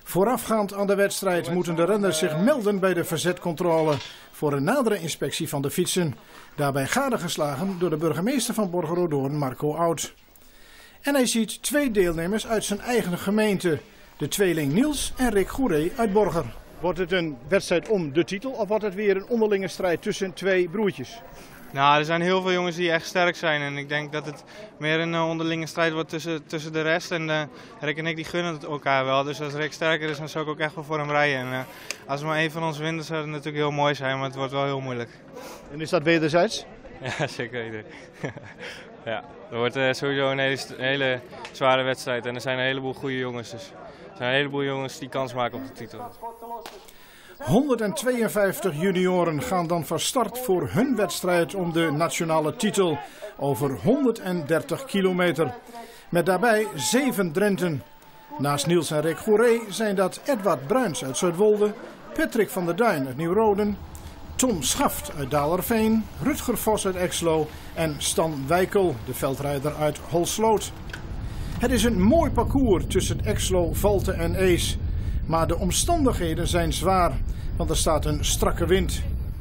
Voorafgaand aan de wedstrijd moeten de renners zich melden bij de verzetcontrole voor een nadere inspectie van de fietsen. Daarbij gadegeslagen door de burgemeester van Borgerhoorn, Marco Oud. En hij ziet 2 deelnemers uit zijn eigen gemeente, de tweeling Niels en Rick Goeree uit Borger. Wordt het een wedstrijd om de titel of wordt het weer een onderlinge strijd tussen 2 broertjes? Nou, er zijn heel veel jongens die echt sterk zijn en ik denk dat het meer een onderlinge strijd wordt tussen de rest. En Rick en ik die gunnen het elkaar wel, dus als Rick sterker is dan zou ik ook echt wel voor hem rijden. En als er maar één van ons wint dan zou het natuurlijk heel mooi zijn, maar het wordt wel heel moeilijk. En is dat wederzijds? Ja, zeker weten. Ja, dat wordt sowieso een hele zware wedstrijd en er zijn een heleboel goede jongens. Dus er zijn een heleboel jongens die kans maken op de titel. 152 junioren gaan dan van start voor hun wedstrijd om de nationale titel over 130 kilometer. Met daarbij 7 Drenten. Naast Niels en Rick Goeree zijn dat Edward Bruins uit Zuidwolde, Patrick van der Duin uit Nieuw-Roden, Tom Schaft uit Daalerveen, Rutger Vos uit Exlo en Stan Wijkel, de veldrijder uit Holsloot. Het is een mooi parcours tussen Exlo, Valte en Ees. Maar de omstandigheden zijn zwaar, want er staat een strakke wind.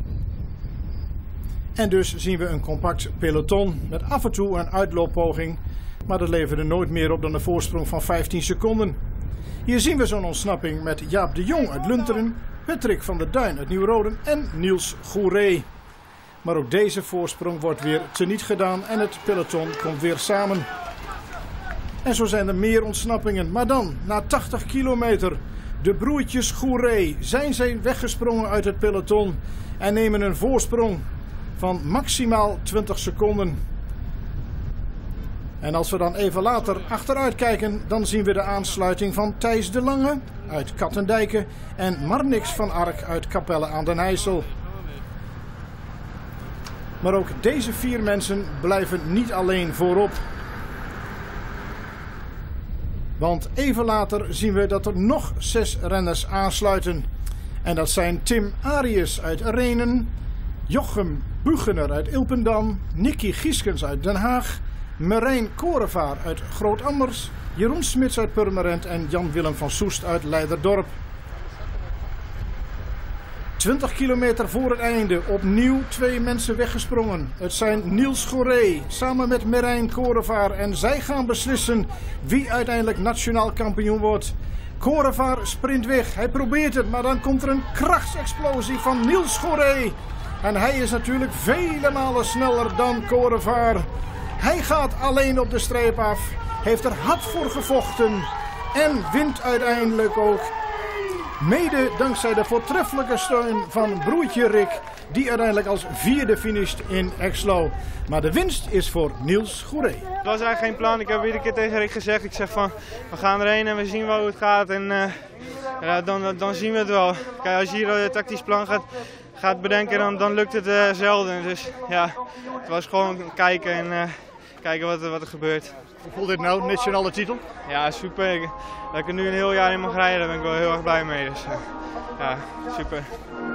En dus zien we een compact peloton met af en toe een uitlooppoging. Maar dat leverde nooit meer op dan een voorsprong van 15 seconden. Hier zien we zo'n ontsnapping met Jaap de Jong uit Lunteren, Patrick van der Duin uit Nieuw-Roden en Niels Goeree. Maar ook deze voorsprong wordt weer teniet gedaan en het peloton komt weer samen. En zo zijn er meer ontsnappingen, maar dan, na 80 kilometer, de broertjes Goeree zijn weggesprongen uit het peloton en nemen een voorsprong van maximaal 20 seconden. En als we dan even later achteruit kijken, dan zien we de aansluiting van Thijs de Lange uit Kattendijke en Marnix van Ark uit Capelle aan den IJssel. Maar ook deze 4 mensen blijven niet alleen voorop. Want even later zien we dat er nog 6 renners aansluiten. En dat zijn Tim Arius uit Renen, Jochem Buchener uit Ilpendam, Nicky Gieskens uit Den Haag, Marijn Korevaar uit Groot-Ammers, Jeroen Smits uit Purmerend en Jan-Willem van Soest uit Leiderdorp. 20 kilometer voor het einde opnieuw 2 mensen weggesprongen. Het zijn Niels Goeree samen met Marijn Korevaar en zij gaan beslissen wie uiteindelijk nationaal kampioen wordt. Korevaar sprint weg, hij probeert het, maar dan komt er een krachtsexplosie van Niels Goeree. En hij is natuurlijk vele malen sneller dan Korevaar. Hij gaat alleen op de streep af, heeft er hard voor gevochten en wint uiteindelijk ook. Mede dankzij de voortreffelijke steun van broertje Rick, die uiteindelijk als 4e finisht in Exlo. Maar de winst is voor Niels Goeree. Het was eigenlijk geen plan. Ik heb iedere keer tegen Rick gezegd, ik zeg van we gaan erheen en we zien wel hoe het gaat. En dan zien we het wel. Kijk, als je hier het tactisch plan gaat bedenken, dan lukt het zelden. Dus ja, het was gewoon kijken en kijken wat er gebeurt. Hoe voelt dit nou, nationale titel? Ja, super. Dat ik er nu een heel jaar in mag rijden, daar ben ik wel heel erg blij mee. Dus ja, super.